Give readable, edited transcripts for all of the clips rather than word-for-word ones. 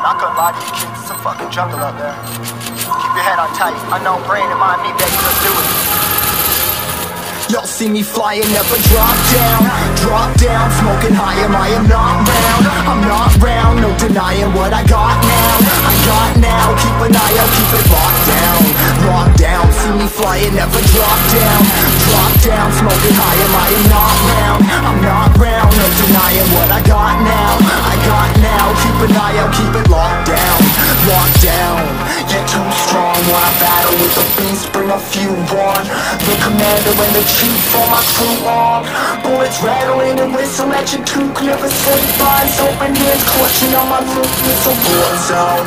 Not gonna lie to you kids, it's a fucking jungle out there. Keep your head on tight. Unknown brain and mind me, baby, let's do it. Y'all see me flying, never drop down, smoking high, I am not round, I'm not round, no denying what I got now, keep an eye out, keep it locked down, see me flying, never drop down, smoking high, I am not round, I'm not round, no denying what I got now, keep an eye out, keep it locked down, you're too strong, when I battle with the beast, bring a few on, the commander and the chief for my crew on. Bullets rattling and whistle at your toque. Never sleep, eyes open, hands clutching on my loop. It's a war zone.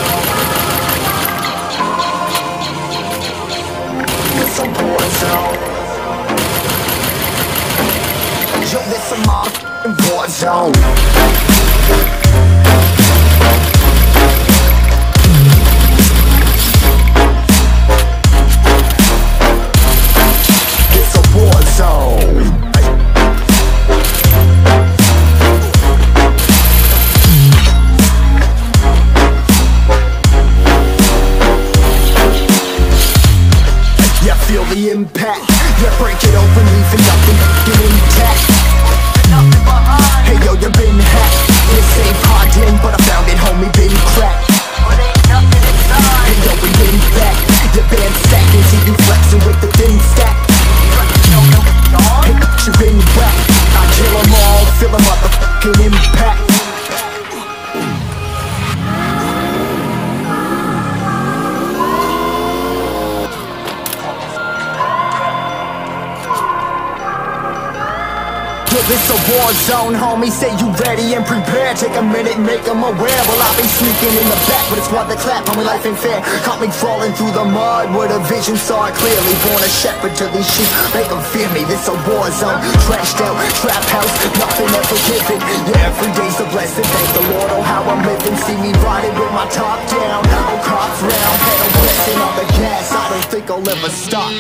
It's a war zone. Yo, this a motherfucking war zone. Feel the impact, yeah, break it open, leaving nothing intact. Hey yo, you been hacked, this ain't pardon, but I found it, homie, been cracked. Hey yo, we been back, your band stacking, see you flexing with the thin stack. Hey, you been whacked, I kill them all, feel the motherfucking impact. This a war zone, homie, say you ready and prepared. Take a minute, make them aware. Well, I've been sneaking in the back, but it's what they clap, homie, life ain't fair. Caught me crawling through the mud with a vision, saw it clearly. Born a shepherd to these sheep, make them fear me. This a war zone, trashed out, trap house, nothing ever given. Yeah, every day's a blessing, thank the Lord, oh how I'm living. See me riding with my top down, oh cops round, pedal pressing on the gas, I don't think I'll ever stop.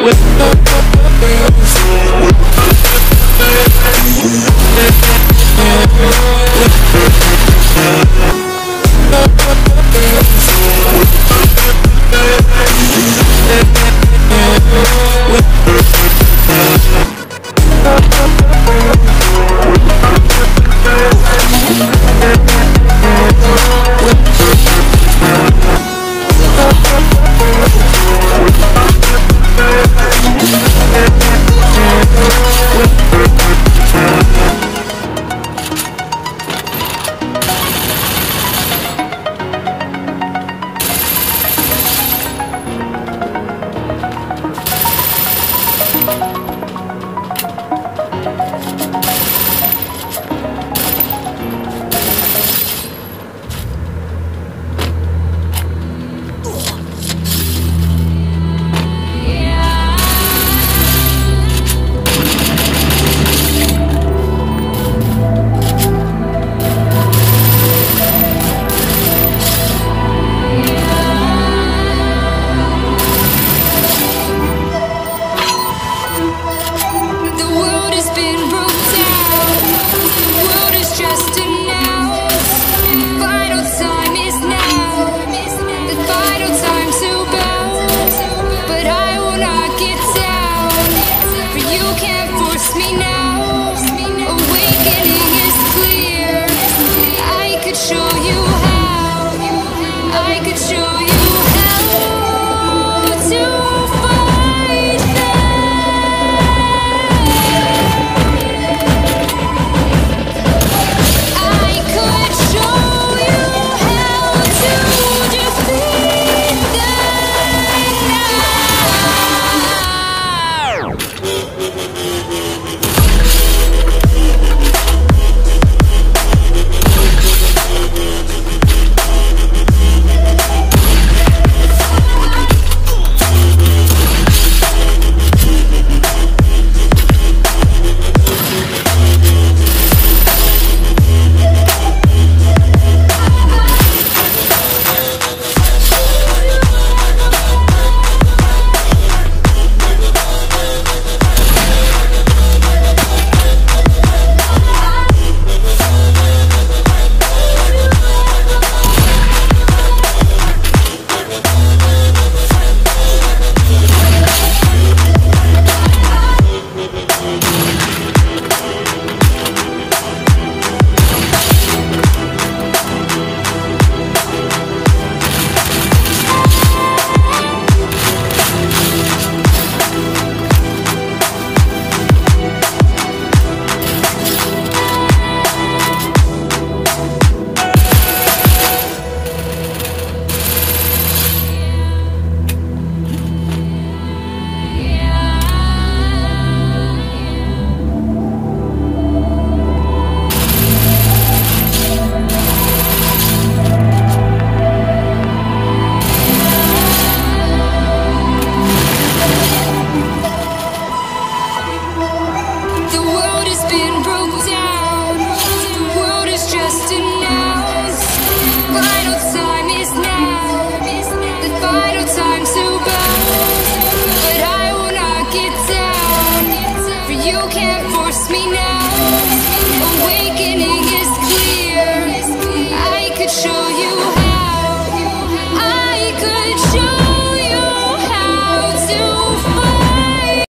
Show you